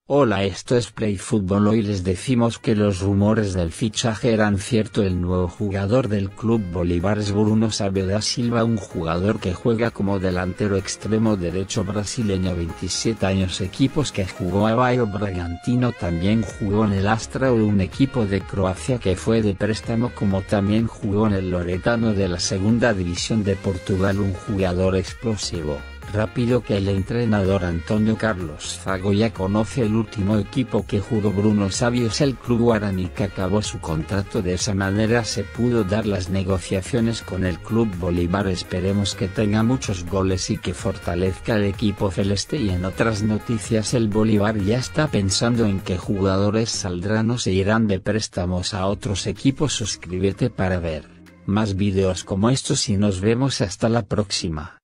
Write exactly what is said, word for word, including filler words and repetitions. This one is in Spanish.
Hola, esto es Play Fútbol. Hoy les decimos que los rumores del fichaje eran cierto. El nuevo jugador del Club Bolívar es Bruno Savio da Silva, un jugador que juega como delantero extremo derecho brasileño, veintisiete años, equipos que jugó a Rayo Bragantino, también jugó en el Astra, un equipo de Croacia que fue de préstamo, como también jugó en el Loretano de la segunda división de Portugal, un jugador explosivo, rápido, que el entrenador Antonio Carlos Zago ya conoce. El último equipo que jugó Bruno Savio es el Club Guaraní, que acabó su contrato. De esa manera se pudo dar las negociaciones con el Club Bolívar. Esperemos que tenga muchos goles y que fortalezca el equipo celeste. Y en otras noticias, el Bolívar ya está pensando en qué jugadores saldrán o se irán de préstamos a otros equipos. Suscríbete para ver más videos como estos y nos vemos hasta la próxima.